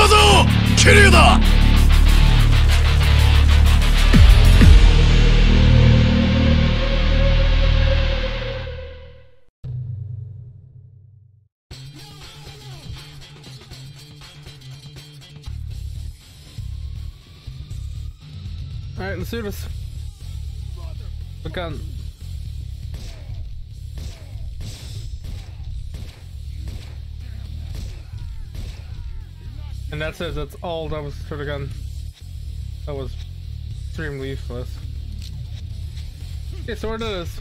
だぞ桐生だ。 Alright, let's do this. Look on. And that's it, that's all that was for the gun. That was extremely useless. Okay, so what it is.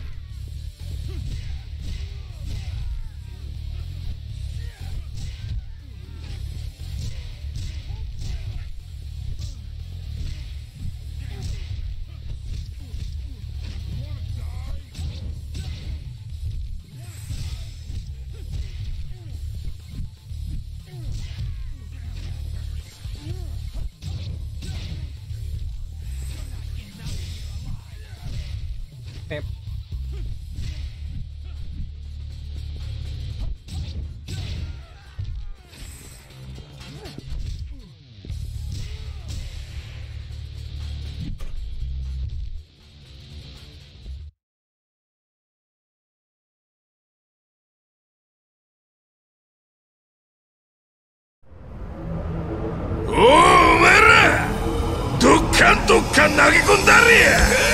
Okay. お前らどっかん投げ込んだりや。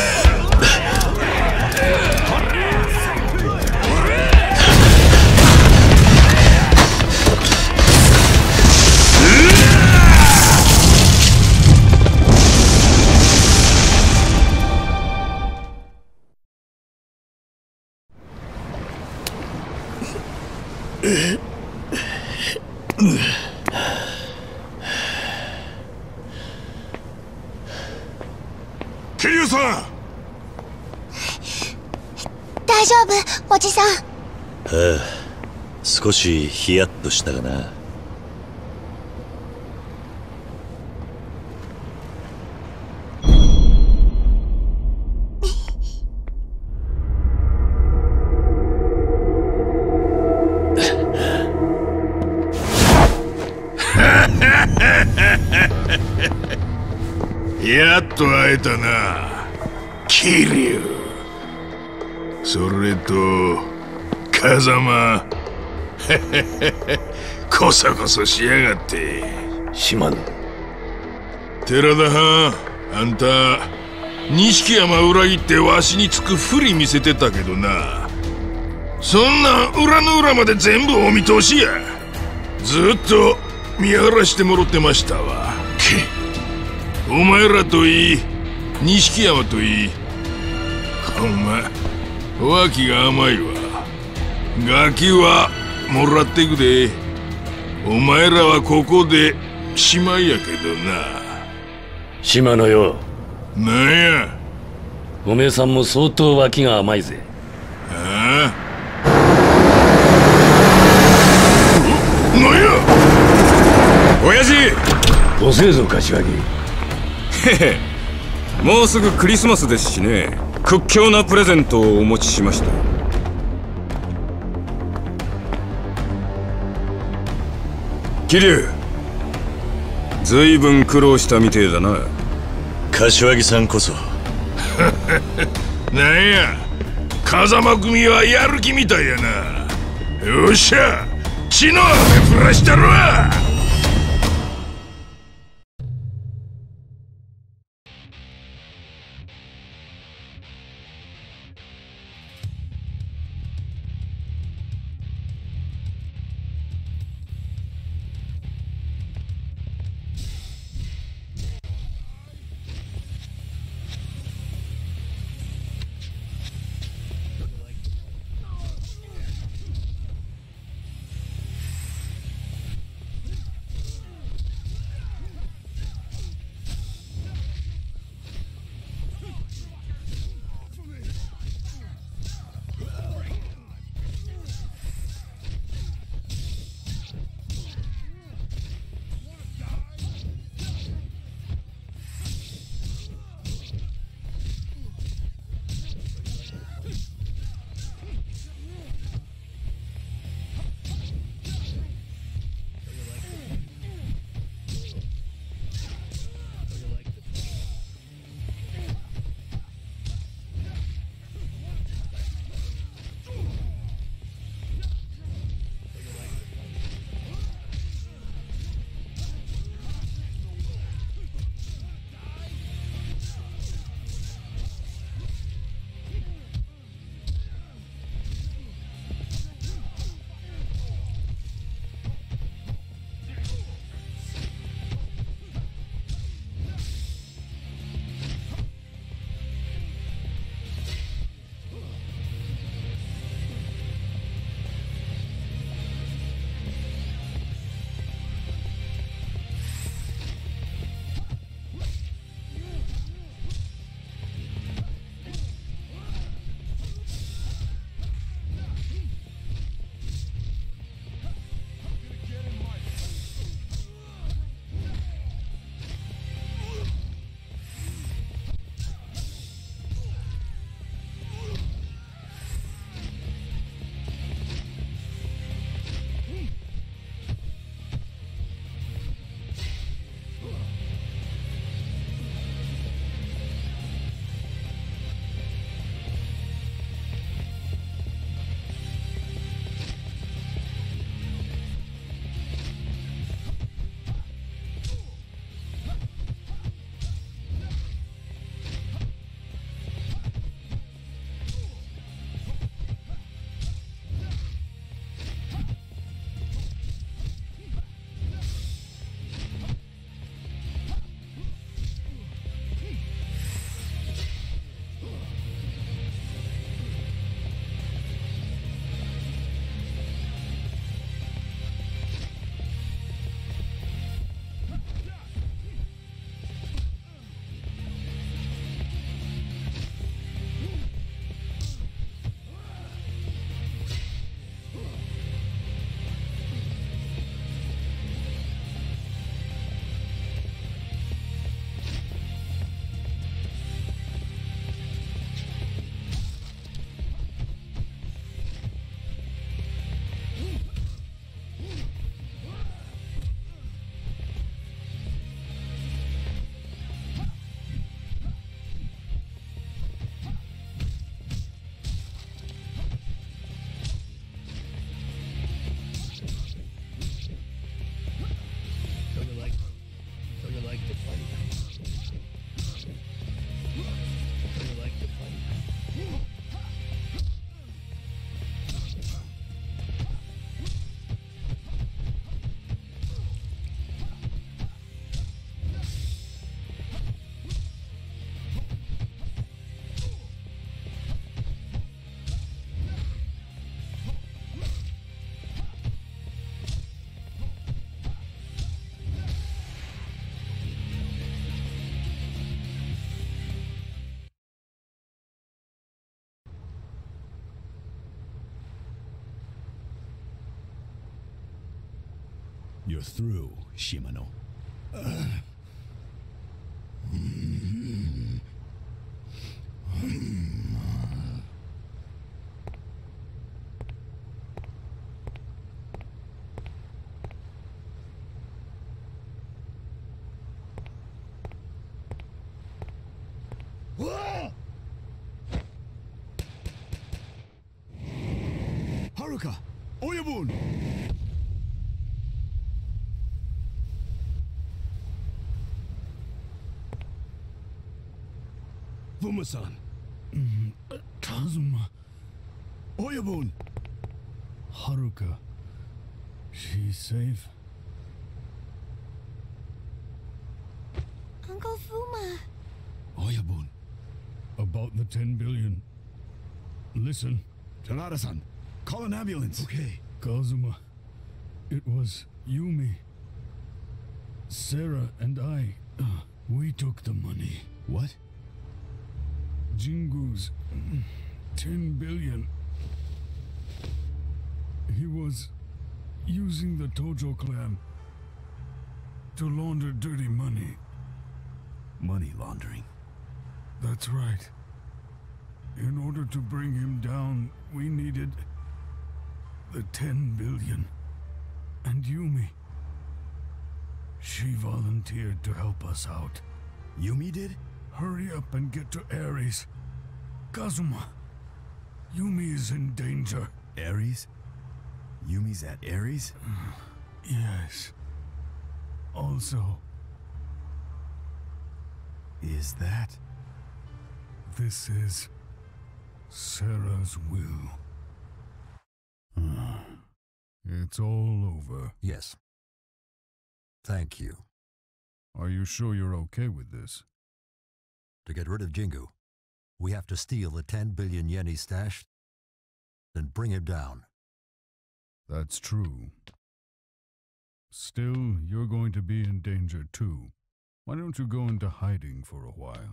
桐生さん。 大丈夫、おじさん。 ああ、少しヒヤッとしたかな。 やっと会えたな、桐生。それと風間こそこそしやがって。 島野寺田藩、あんた錦山裏切ってわしにつくふり見せてたけどな。そんなん裏の裏まで全部お見通しや。ずっと見張らしてもろってましたわ。お前らといい錦山といい、ほんま脇が甘いわ。ガキはもらってくで。お前らはここでしまいやけどな。 島野よ、 なんやおめえさんも相当脇が甘いぜ。 ああ、なんや親父。 遅えぞ柏木。 へへ、もうすぐクリスマスですしね。屈強なプレゼントをお持ちしました。桐生、ずいぶん苦労したみてえだな。 柏木さんこそなんや風間組はやる気みたいやな。よっしゃ血の雨降らしたるわ。 You're through, Shimano. Haruka! Oyabun! Fuma-san. Kazuma. Oyabun! Haruka. She's safe. Uncle Fuma. Oyabun. About the 10 billion. Listen. Tanada-san, call an ambulance. Okay. Kazuma. It was Yumi. Sarah and I. We took the money. What? Jingu's 10 billion. He was using the Tojo clan to launder dirty money. Money laundering? That's right. In order to bring him down, we needed the 10 billion. And Yumi. She volunteered to help us out. Yumi did? Hurry up and get to Ares. Kazuma, Yumi is in danger. Ares? Yumi's at Ares? Yes. Also... Is that... This is... Sarah's will. It's all over. Yes. Thank you. Are you sure you're okay with this? To get rid of Jingu, we have to steal the 10 billion yen he stashed, then bring him down. That's true. Still, you're going to be in danger too. Why don't you go into hiding for a while?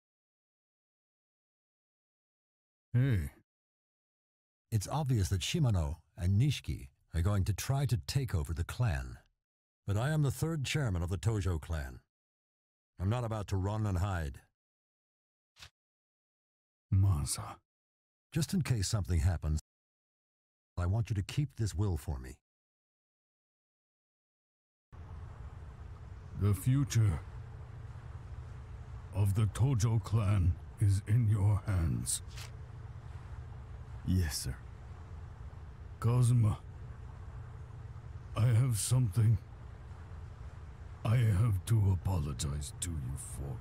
Hey. It's obvious that Shimano and Nishiki are going to try to take over the clan. But I am the third chairman of the Tojo clan. I'm not about to run and hide. Masa. Just in case something happens, I want you to keep this will for me. The future of the Tojo clan is in your hands. Yes, sir. Kazuma, I have something I have to apologize to you for.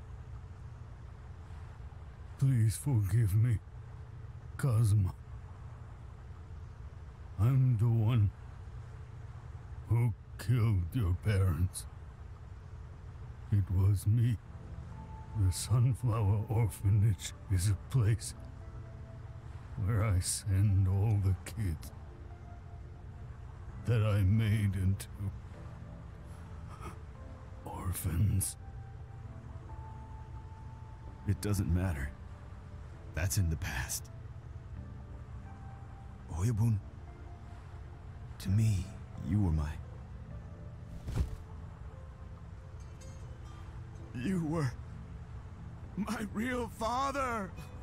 Please forgive me, Kazuma. I'm the one who killed your parents. It was me. The Sunflower Orphanage is a place where I send all the kids that I made into orphans. It doesn't matter. That's in the past. Oyabun, to me, you were my... You were my real father!